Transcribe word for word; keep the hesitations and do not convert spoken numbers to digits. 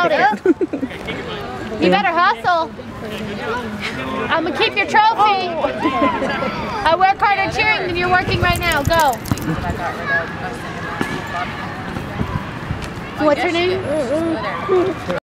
about it. You better hustle. I'm gonna keep your trophy. I work harder cheering than you're working right now. Go. What's her name?